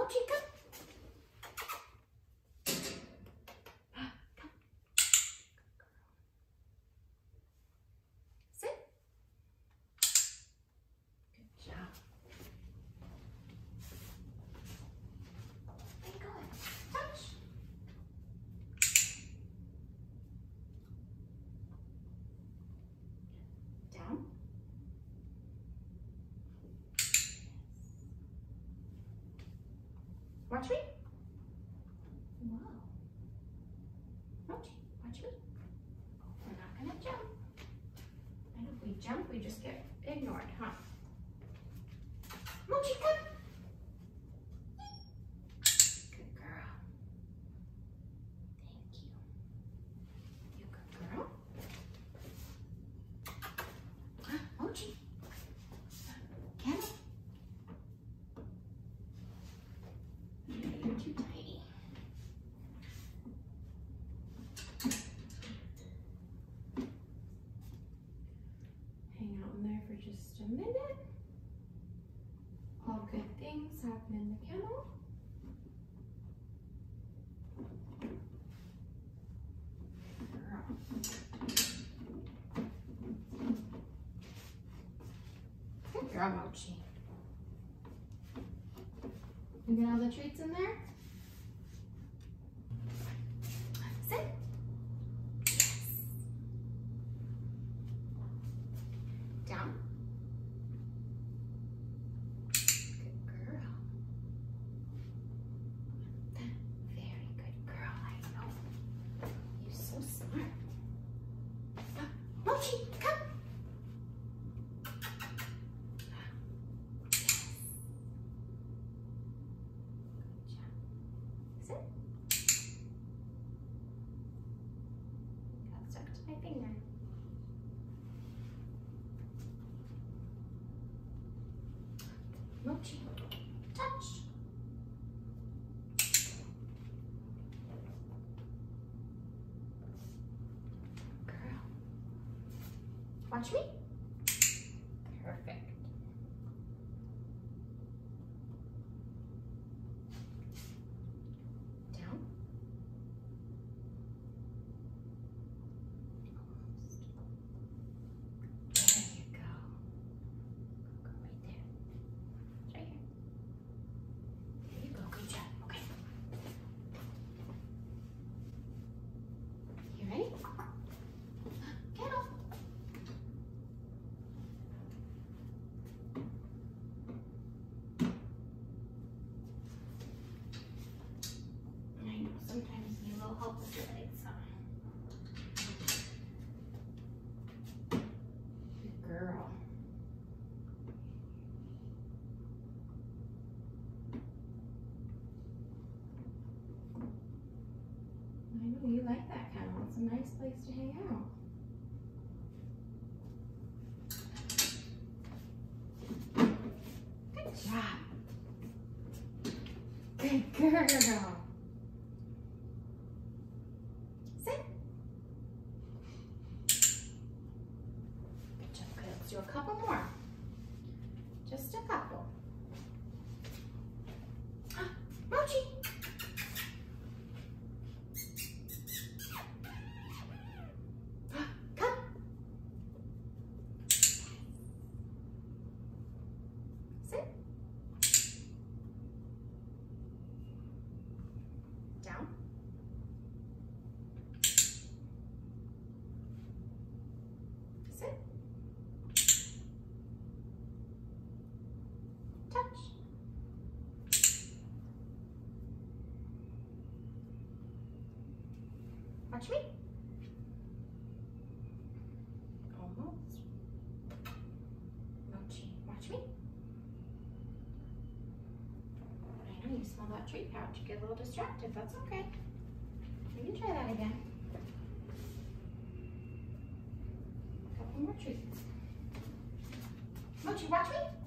Mochi, come. Come. Sit. Good job. Very good. Touch. Down. Watch me. Whoa. Mochi, watch me. We're not going to jump. And if we jump, we just get ignored, huh? Mochi, come. Good girl. Thank you. You good girl. Mochi. Can You're too tiny. Hang out in there for just a minute. All good things happen in the kennel. Girl. Good girl, Mochi. You get all the treats in there? Sit. Yes. Down. Good girl. Very good girl, I know. You're so smart. Mochi, come. Sit. Got stuck to my finger. Mochi, touch. Girl. Watch me. Perfect. Down. Almost. There you go. Go right there. Right here. There you go. Good job. Okay. You ready? Kennel. I know sometimes you will help with your legs, huh? Good girl. I know you like that kennel. It's a nice place to hang out. Good job. Good girl. Sit. Good job. Good. Let's do a couple more. Just a couple. Mochi. Come. Sit. Down. Sit. Touch. Watch me. Almost. Mochi, watch me. I know you smell that treat pouch. You get a little distracted. That's okay. You can try that again. A couple more treats. Mochi, watch me.